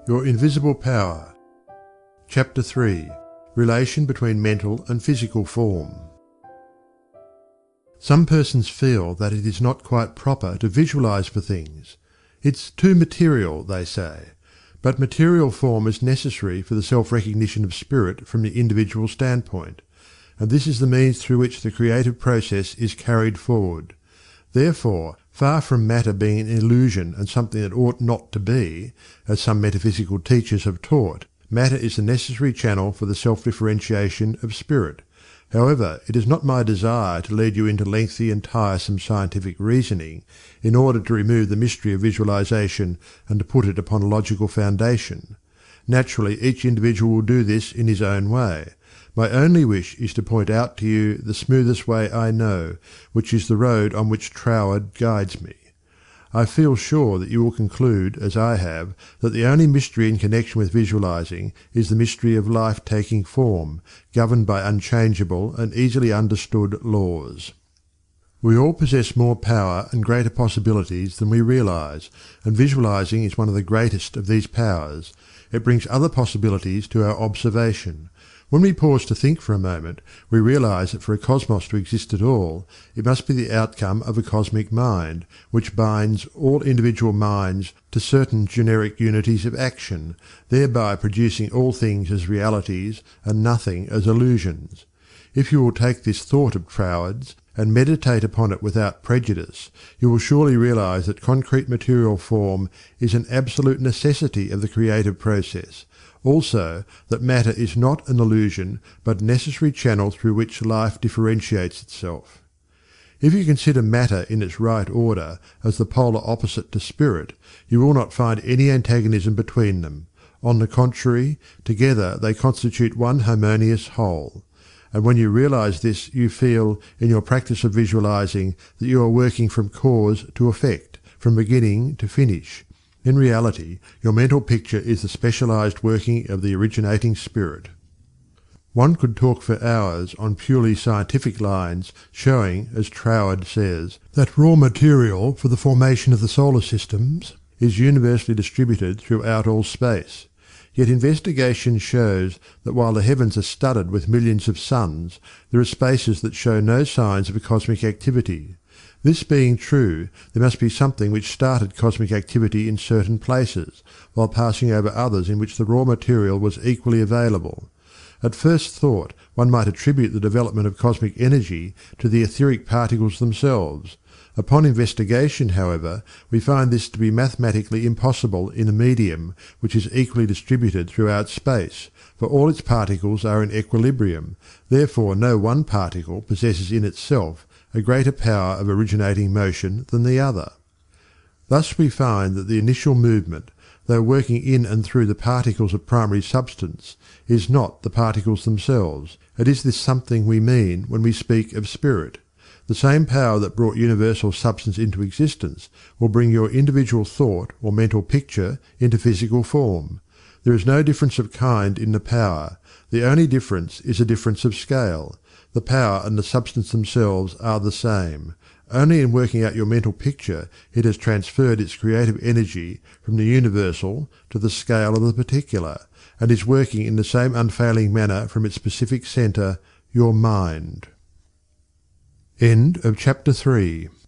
Your Invisible Power. Chapter 3. Relation between Mental and Physical Form. Some persons feel that it is not quite proper to visualize for things. It's too material, they say. But material form is necessary for the self-recognition of spirit from the individual standpoint, and this is the means through which the creative process is carried forward. Therefore, far from matter being an illusion and something that ought not to be, as some metaphysical teachers have taught, matter is the necessary channel for the self-differentiation of spirit. However, it is not my desire to lead you into lengthy and tiresome scientific reasoning in order to remove the mystery of visualization and to put it upon a logical foundation. Naturally, each individual will do this in his own way. My only wish is to point out to you the smoothest way I know, which is the road on which Troward guides me. I feel sure that you will conclude, as I have, that the only mystery in connection with visualizing is the mystery of life taking form, governed by unchangeable and easily understood laws. We all possess more power and greater possibilities than we realize, and visualizing is one of the greatest of these powers. It brings other possibilities to our observation. When we pause to think for a moment, we realize that for a cosmos to exist at all, it must be the outcome of a cosmic mind, which binds all individual minds to certain generic unities of action, thereby producing all things as realities and nothing as illusions. If you will take this thought of Troward's and meditate upon it without prejudice, you will surely realize that concrete material form is an absolute necessity of the creative process. Also, that matter is not an illusion, but a necessary channel through which life differentiates itself. If you consider matter in its right order as the polar opposite to spirit, you will not find any antagonism between them. On the contrary, together they constitute one harmonious whole. And when you realize this, you feel, in your practice of visualizing, that you are working from cause to effect, from beginning to finish. In reality, your mental picture is the specialized working of the originating spirit. One could talk for hours on purely scientific lines, showing, as Troward says, that raw material for the formation of the solar systems is universally distributed throughout all space. Yet investigation shows that while the heavens are studded with millions of suns, there are spaces that show no signs of a cosmic activity. This being true, there must be something which started cosmic activity in certain places, while passing over others in which the raw material was equally available. At first thought, one might attribute the development of cosmic energy to the etheric particles themselves. Upon investigation, however, we find this to be mathematically impossible in a medium which is equally distributed throughout space, for all its particles are in equilibrium. Therefore no one particle possesses in itself a greater power of originating motion than the other. Thus we find that the initial movement, though working in and through the particles of primary substance, is not the particles themselves. It is this something we mean when we speak of spirit. The same power that brought universal substance into existence will bring your individual thought or mental picture into physical form. There is no difference of kind in the power. The only difference is a difference of scale. The power and the substance themselves are the same. Only in working out your mental picture it has transferred its creative energy from the universal to the scale of the particular, and is working in the same unfailing manner from its specific centre, your mind. End of chapter 3.